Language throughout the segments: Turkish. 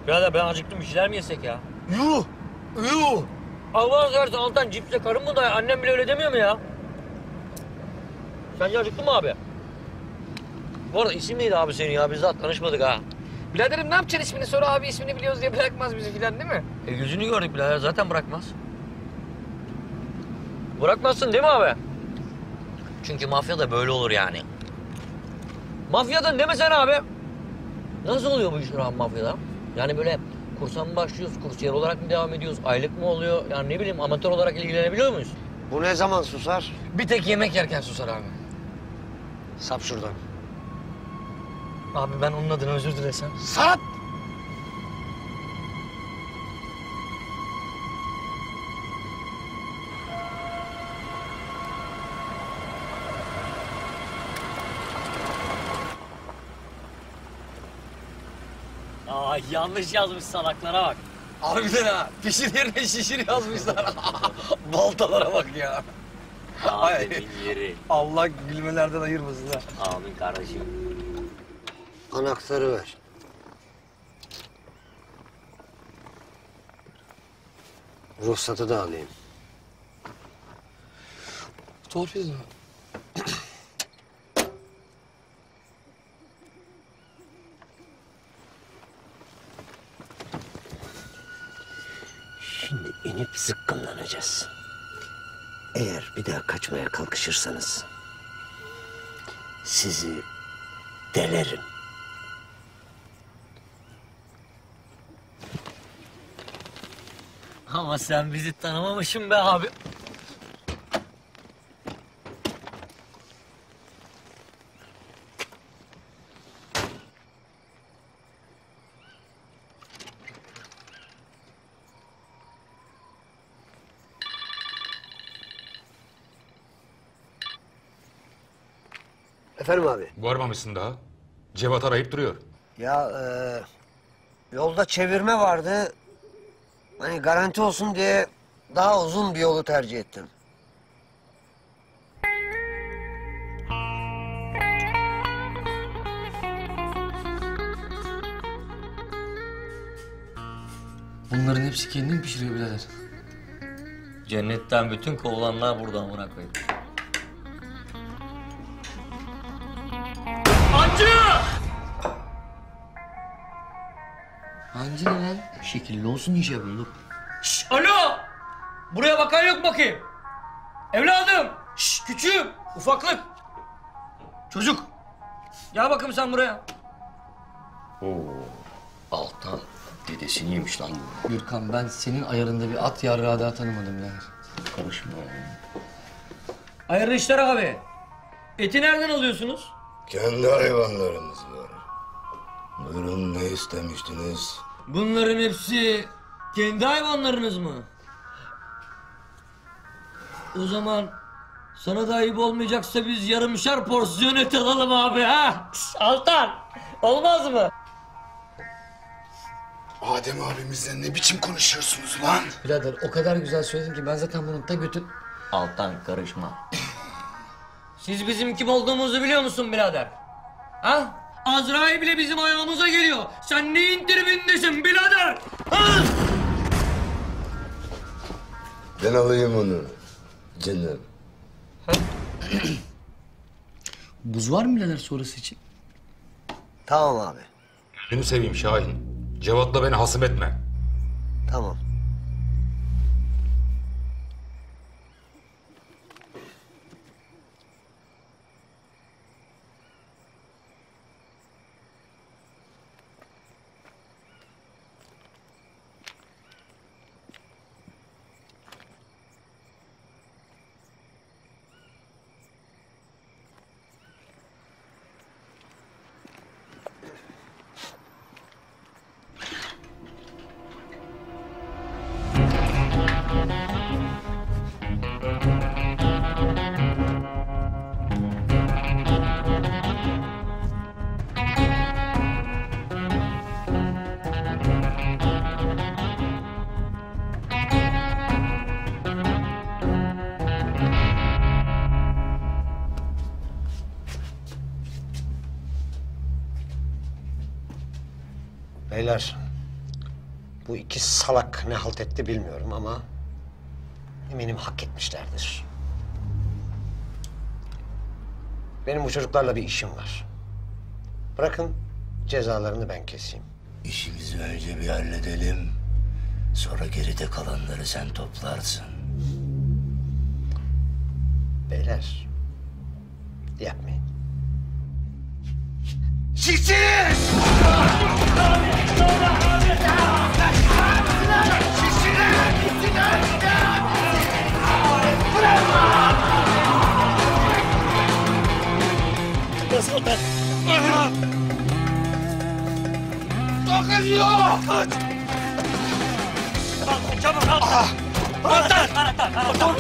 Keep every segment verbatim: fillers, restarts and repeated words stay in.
Birader ben acıktım, bir şeyler mi yesek ya? Yuh! Yuh! Allah'ını seversen Altan, cipsle karın mı doyar? Annem bile öyle demiyor mu ya? Sence acıktın mı abi? Bu arada isim neydi abi senin ya? Biz daha tanışmadık ha. Biraderim ne yapacaksın ismini? Sonra abi ismini biliyoruz diye bırakmaz bizi filan değil mi? E yüzünü gördük birader, zaten bırakmaz. Bırakmazsın değil mi abi? Çünkü mafya da böyle olur yani. Mafyadan demesene abi. Nasıl oluyor bu işler abi mafyada? Yani böyle kursa mı başlıyoruz, kursiyer olarak mı devam ediyoruz, aylık mı oluyor? Yani ne bileyim, amatör olarak ilgilenebiliyor muyuz? Bu ne zaman susar? Bir tek yemek yerken susar abi. Sap şuradan. Abi ben onun adına özür dilesem. Sap! Aa yanlış yazmış, salaklara bak. Harbiden ha. Pişir yerine şişir yazmışlar. Baltalara bak ya. Abimin yeri. Allah gülmelerden ayırmasın ha. Amin kardeşim. Anahtarı ver. Ruhsatı da alayım. Torpil mi? Şimdi inip zıkkımlanacağız. Eğer bir daha kaçmaya kalkışırsanız sizi delerim. Ama sen bizi tanımamışsın be abi. Efendim abi? Varmamışsın daha. Cevat arayıp duruyor. Ya e, yolda çevirme vardı. Hani garanti olsun diye daha uzun bir yolu tercih ettim. Bunların hepsi kendin pişiriyor birader. Cennetten bütün kovulanlar burada amına koyayım. Hancı! Hancı ne lan? Şekilli olsun iş yapın dur. Şşş alo! Buraya bakan yok bakayım. Evladım! Şşş küçüğüm! Ufaklık! Çocuk! Gel bakayım sen buraya. Oo, Altan dedesini yemiş lan bu. Gürkan ben senin ayarında bir at yarrağı daha tanımadım birader. Karışma. Hayırlı işler abi. Eti nereden alıyorsunuz? Kendi hayvanlarımız var. Buyurun, ne istemiştiniz? Bunların hepsi kendi hayvanlarınız mı? O zaman sana da ayıp olmayacaksa biz yarımşar porsiyon et alalım abi ha? Altan, olmaz mı? Adem abimizle ne biçim konuşuyorsunuz lan? Birader o kadar güzel söyledin ki ben zaten bunun ta götü... Altan karışma. Siz bizim kim olduğumuzu biliyor musun birader? Ha? Azrail bile bizim ayağımıza geliyor. Sen neyin tribindesin birader? Ha? Ben alayım onu. Canım. Buz var mı birader sonrası için? Tamam abi. Gözünü seveyim Şahin. Cevat'la beni hasım etme. Tamam. Beyler, Bu iki salak ne halt etti bilmiyorum ama eminim hak etmişlerdir. Benim bu çocuklarla bir işim var. Bırakın cezalarını ben keseyim. İşimizi önce bir halledelim. Sonra geride kalanları sen toplarsın. Beyler, yapmayın. Çabuk al. Anahtar! Anahtar! Anahtar!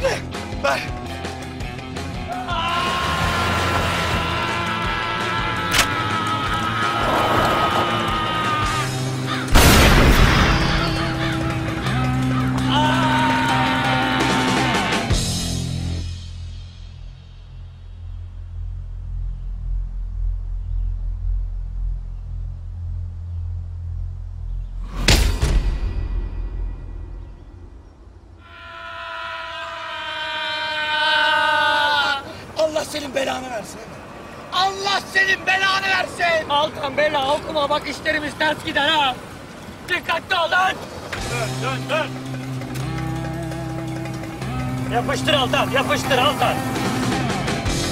Allah senin belanı versin. Allah senin belanı versin. Altan bela okuma bak işlerimiz ters gider ha. Dikkatli ol lan. Dön dön dön. Yapıştır Altan yapıştır Altan.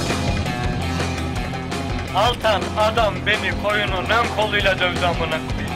Altan adam beni koyunun ön koluyla dövdü amına koyayım.